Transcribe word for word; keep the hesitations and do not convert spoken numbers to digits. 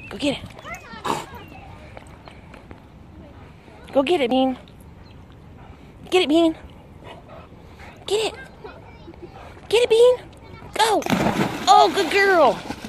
Go get it. Go get it, Bean. Get it, Bean. Get it. Get it, Bean. Go. Oh, good girl.